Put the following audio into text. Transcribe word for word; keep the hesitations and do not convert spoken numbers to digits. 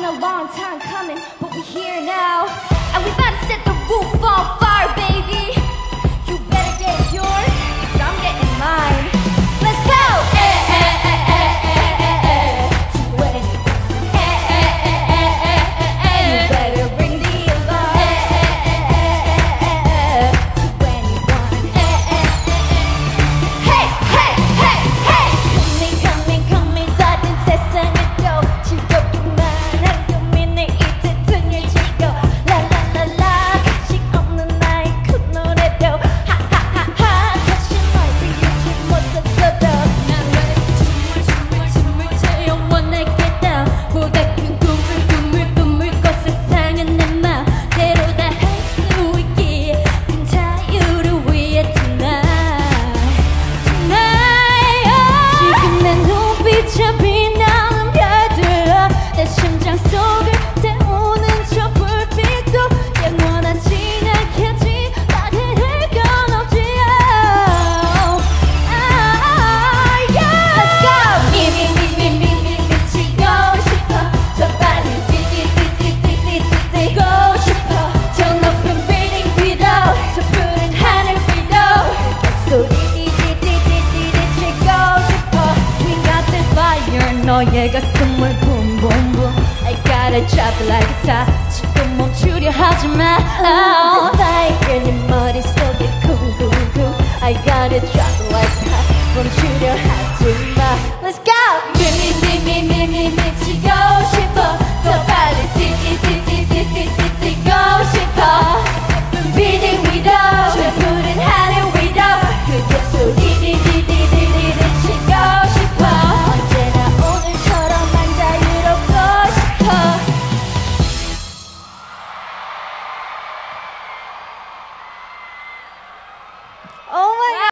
a long time coming, but we're here now. And we about to set the roof on fire, baby. You better get yours, cause I'm getting mine. Let's go! Eh, eh, eh, eh, eh, eh, eh. To anyone. Eh, eh, eh, eh, eh, eh, eh. You better bring the alarm. Eh, eh, eh, eh, eh, eh, eh. To anyone. Eh, eh, eh, eh. Hey, hey, hey, hey! Coming, coming, coming, 다른 세상에도 즐겁기만 하려면 내 이제 등을 지고 라라라라 가식 없는 나의 그 노래도 하하하하 다시 널 비우지 못했어도 난 왜 춤을 춤을 춤을 춰요 원하겠다 보다 큰 꿈을 꿈을 꿈을 꿔 세상은 내 맘대로 다 할 수 있기에 큰 자유를 위해 tonight tonight 지금 내 눈빛에 빛나는 별들 내 심장 속을 태우는 저 불빛도 영원하진 않겠지 따뜻할 건 없지 oh. ah, yeah. Let's go! 미미미미미미 미치고 싶어 더 빨리 뛰뛰뛰뛰뛰뛰뛰고 싶어 저 높은 빌딩 위로 저 푸른 하늘 위로 소리 뛰뛰뛰뛰뛰뛰 치고 싶어 We got the fire 너의 가슴을 boom boom boom I gotta drop it like it's hot 지금 멈추려 하지마 oh. The fire 네 머릿속에 쿵쿵쿵 I gotta drop